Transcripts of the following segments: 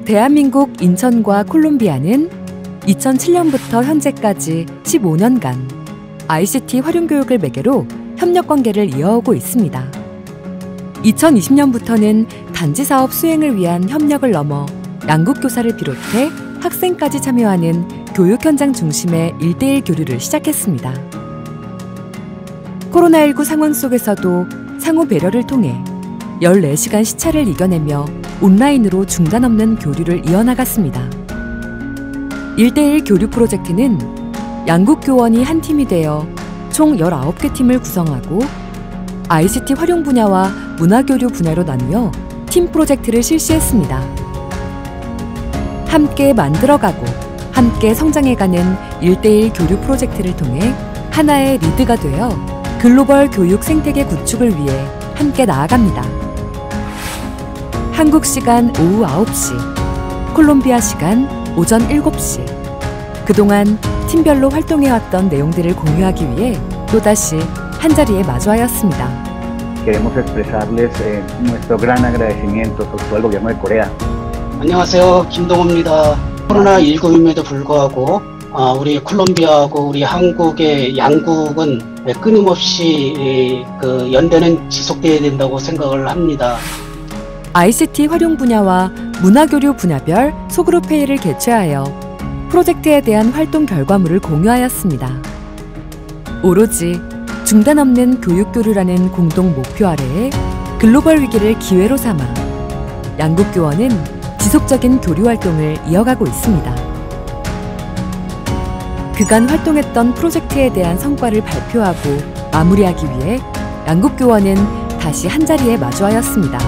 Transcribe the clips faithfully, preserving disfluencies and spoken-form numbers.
대한민국 인천과 콜롬비아는 이천칠 년부터 현재까지 십오 년간 아이씨티 활용교육을 매개로 협력관계를 이어오고 있습니다. 이천이십 년부터는 단지사업 수행을 위한 협력을 넘어 양국교사를 비롯해 학생까지 참여하는 교육 현장 중심의 일대일 교류를 시작했습니다. 코로나십구 상황 속에서도 상호 배려를 통해 열네 시간 시차를 이겨내며 온라인으로 중단 없는 교류를 이어나갔습니다. 일대일 교류 프로젝트는 양국 교원이 한 팀이 되어 총 열아홉 개 팀을 구성하고 아이씨티 활용 분야와 문화교류 분야로 나누어 팀 프로젝트를 실시했습니다. 함께 만들어가고 함께 성장해가는 일대일 교류 프로젝트를 통해 하나의 리드가 되어 글로벌 교육 생태계 구축을 위해 함께 나아갑니다. 한국 시간 오후 아홉 시, 콜롬비아 시간 오전 일곱 시. 그동안 팀별로 활동해왔던 내용들을 공유하기 위해 또다시 한자리에 마주하였습니다. Queremos expresarles eh, nuestro gran agradecimiento sobre todo al gobierno de Corea. 안녕하세요, 김동호입니다. 코로나십구임에도 불구하고 어, 우리 콜롬비아하고 우리 한국의 양국은 끊임없이 그 연대는 지속돼야 된다고 생각을 합니다. 아이씨티 활용 분야와 문화교류 분야별 소그룹 회의를 개최하여 프로젝트에 대한 활동 결과물을 공유하였습니다. 오로지 중단 없는 교육교류라는 공동 목표 아래에 글로벌 위기를 기회로 삼아 양국 교원은 지속적인 교류 활동을 이어가고 있습니다. 그간 활동했던 프로젝트에 대한 성과를 발표하고 마무리하기 위해 양국 교원은 다시 한자리에 마주하였습니다.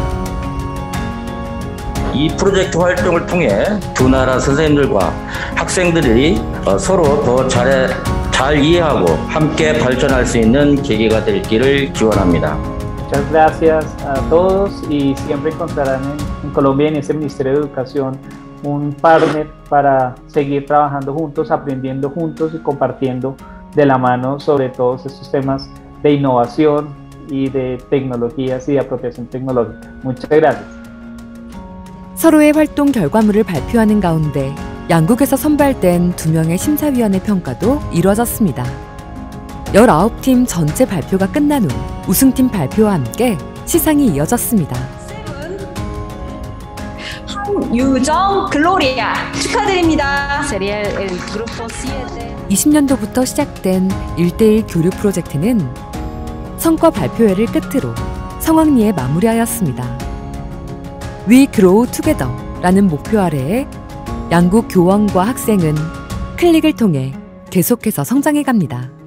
이 프로젝트 활동을 통해 두 나라 선생님들과 학생들이 서로 더 잘, 잘 이해하고 함께 발전할 수 있는 계기가 되기를 기원합니다. Muchas gracias a todos y siempre encontrarán en, en Colombia en este Ministerio de Educación un partner para seguir trabajando juntos, aprendiendo juntos y compartiendo de la mano sobre todos estos temas de innovación y de tecnologías y de apropiación tecnológica. Muchas gracias. 서로의 활동 결과물을 발표하는 가운데 양국에서 선발된 두 명의 심사위원의 평가도 이루어졌습니다. 열아홉 팀 전체 발표가 끝난 후 우승팀 발표와 함께 시상이 이어졌습니다. 한유정 글로리아 축하드립니다. 이십 년도부터 시작된 일대일 교류 프로젝트는 성과 발표회를 끝으로 성황리에 마무리하였습니다. We Grow Together 라는 목표 아래에 양국 교원과 학생은 클릭을 통해 계속해서 성장해 갑니다.